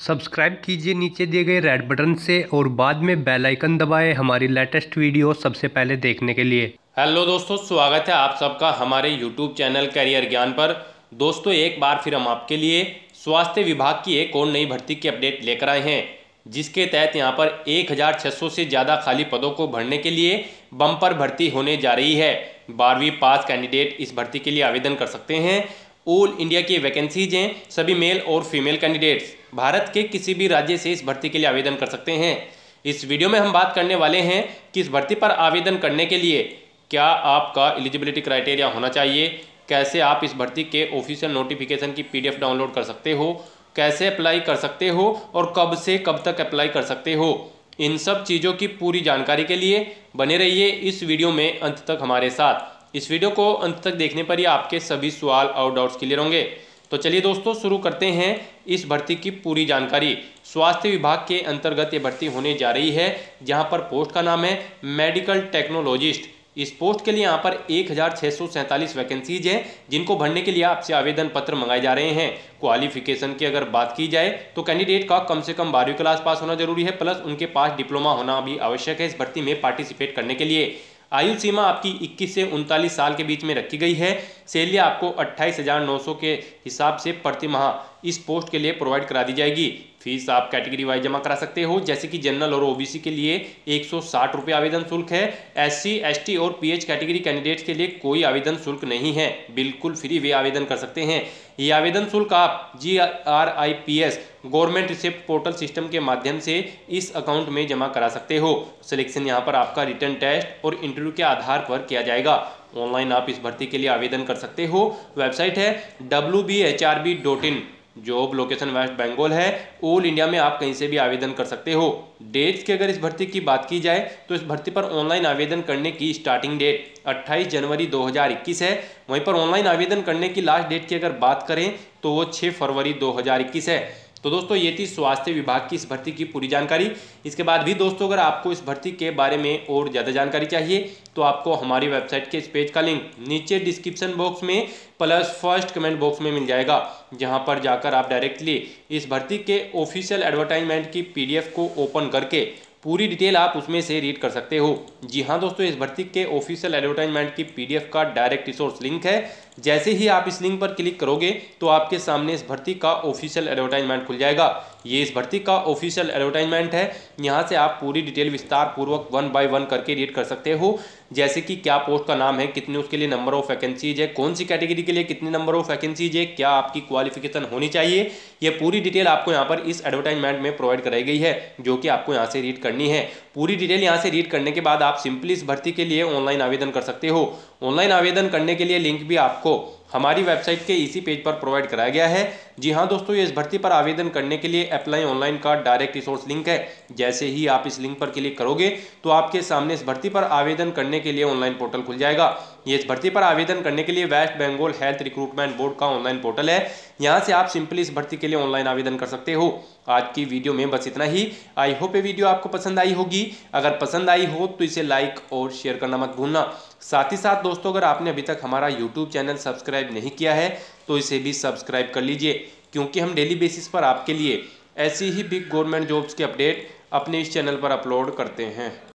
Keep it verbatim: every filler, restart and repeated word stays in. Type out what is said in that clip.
Subscribe कीजिए नीचे दिए गए रेड बटन से और बाद में बेल आइकन दबाएं हमारी लेटेस्ट वीडियो सबसे पहले देखने के लिए। हेलो दोस्तों, स्वागत है आप सबका हमारे यूट्यूब चैनल करियर ज्ञान पर। दोस्तों, एक बार फिर हम आपके लिए स्वास्थ्य विभाग की एक और नई भर्ती की अपडेट लेकर आए हैं, जिसके तहत यहां पर एक हज़ार छह सौ से ज़्यादा खाली पदों को भरने के लिए बम्पर भर्ती होने जा रही है। बारहवीं पास कैंडिडेट इस भर्ती के लिए आवेदन कर सकते हैं। ऑल इंडिया की वैकेंसीज हैं। सभी मेल और फीमेल कैंडिडेट्स भारत के किसी भी राज्य से इस भर्ती के लिए आवेदन कर सकते हैं। इस वीडियो में हम बात करने वाले हैं कि इस भर्ती पर आवेदन करने के लिए क्या आपका एलिजिबिलिटी क्राइटेरिया होना चाहिए, कैसे आप इस भर्ती के ऑफिशियल नोटिफिकेशन की पीडीएफ डाउनलोड कर सकते हो, कैसे अप्लाई कर सकते हो और कब से कब तक अप्लाई कर सकते हो। इन सब चीज़ों की पूरी जानकारी के लिए बने रहिए इस वीडियो में अंत तक हमारे साथ। इस वीडियो को अंत तक देखने पर ही आपके सभी सवाल और डाउट्स क्लियर होंगे। तो चलिए दोस्तों, शुरू करते हैं इस भर्ती की पूरी जानकारी। स्वास्थ्य विभाग के अंतर्गत ये भर्ती होने जा रही है, जहां पर पोस्ट का नाम है मेडिकल टेक्नोलॉजिस्ट। इस पोस्ट के लिए यहाँ पर एक हज़ार छः सौ सैंतालीस वैकेंसीज हैं, जिनको भरने के लिए आपसे आवेदन पत्र मंगाए जा रहे हैं। क्वालिफिकेशन की अगर बात की जाए तो कैंडिडेट का कम से कम बारहवीं क्लास पास होना जरूरी है, प्लस उनके पास डिप्लोमा होना भी आवश्यक है इस भर्ती में पार्टिसिपेट करने के लिए। आयु सीमा आपकी इक्कीस से उनतालीस साल के बीच में रखी गई है। सैलरी आपको अट्ठाईस हज़ार नौ सौ के हिसाब से प्रति माह इस पोस्ट के लिए प्रोवाइड करा दी जाएगी। फीस आप कैटेगरी वाइज जमा करा सकते हो, जैसे कि जनरल और ओबीसी के लिए एक सौ साठ रुपये आवेदन शुल्क है। एससी, एसटी और पीएच कैटेगरी कैंडिडेट्स के लिए कोई आवेदन शुल्क नहीं है, बिल्कुल फ्री वे आवेदन कर सकते हैं। ये आवेदन शुल्क आप G R I P S government receipt portal system के माध्यम से इस अकाउंट में जमा करा सकते हो। सिलेक्शन यहाँ पर आपका रिटर्न टेस्ट और इंटरव्यू के आधार पर किया जाएगा। ऑनलाइन आप इस भर्ती के लिए आवेदन कर सकते हो। वेबसाइट है W B H R B dot in. Job location West Bengal है। ऑल इंडिया में आप कहीं से भी आवेदन कर सकते हो। डेट्स की अगर इस भर्ती की बात की जाए तो इस भर्ती पर ऑनलाइन आवेदन करने की स्टार्टिंग डेट अट्ठाईस जनवरी दो हज़ार इक्कीस है। वहीं पर ऑनलाइन आवेदन करने की लास्ट डेट की अगर बात करें तो वो छह फरवरी दो हज़ार इक्कीस है। तो दोस्तों, ये थी स्वास्थ्य विभाग की इस भर्ती की पूरी जानकारी। इसके बाद भी दोस्तों, अगर आपको इस भर्ती के बारे में और ज़्यादा जानकारी चाहिए तो आपको हमारी वेबसाइट के इस पेज का लिंक नीचे डिस्क्रिप्शन बॉक्स में प्लस फर्स्ट कमेंट बॉक्स में मिल जाएगा, जहां पर जाकर आप डायरेक्टली इस भर्ती के ऑफिशियल एडवर्टाइजमेंट की पीडीएफ को ओपन करके पूरी डिटेल आप उसमें से रीड कर सकते हो। जी हाँ दोस्तों, इस भर्ती के ऑफिशियल एडवर्टाइजमेंट की पीडीएफ का डायरेक्ट रिसोर्स लिंक है। जैसे ही आप इस लिंक पर क्लिक करोगे तो आपके सामने इस भर्ती का ऑफिशियल एडवर्टाइजमेंट खुल जाएगा। ये इस भर्ती का ऑफिशियल एडवर्टाइजमेंट है। यहाँ से आप पूरी डिटेल विस्तार पूर्वक वन बाय वन करके रीड कर सकते हो, जैसे कि क्या पोस्ट का नाम है, कितने उसके लिए नंबर ऑफ वैकेंसीज है, कौन सी कैटेगरी के लिए कितने नंबर ऑफ वैकेंसीज है, क्या आपकी क्वालिफिकेशन होनी चाहिए। ये पूरी डिटेल आपको यहाँ पर इस एडवर्टाइजमेंट में प्रोवाइड कराई गई है, जो कि आपको यहाँ से रीड करनी है। पूरी डिटेल यहाँ से रीड करने के बाद आप सिंपली इस भर्ती के लिए ऑनलाइन आवेदन कर सकते हो। ऑनलाइन आवेदन करने के लिए लिंक भी आपको हमारी वेबसाइट के इसी पेज पर प्रोवाइड कराया गया है। जी हाँ दोस्तों, ये इस भर्ती पर आवेदन करने के लिए अप्लाई ऑनलाइन का डायरेक्ट रिसोर्स लिंक है। जैसे ही आप इस लिंक पर क्लिक करोगे तो आपके सामने इस भर्ती पर आवेदन करने के लिए ऑनलाइन पोर्टल खुल जाएगा। ये इस भर्ती पर आवेदन करने के लिए West Bengal health recruitment board का ऑनलाइन पोर्टल है। यहाँ से आप सिंपली इस भर्ती के लिए ऑनलाइन आवेदन कर सकते हो। आज की वीडियो में बस इतना ही। आई होप ये वीडियो आपको पसंद आई होगी। अगर पसंद आई हो तो इसे लाइक और शेयर करना मत भूलना। साथ ही साथ दोस्तों, अगर आपने अभी तक हमारा यूट्यूब चैनल सब्सक्राइब नहीं किया है तो इसे भी सब्सक्राइब कर लीजिए, क्योंकि हम डेली बेसिस पर आपके लिए ऐसी ही बिग गवर्नमेंट जॉब्स के अपडेट अपने इस चैनल पर अपलोड करते हैं।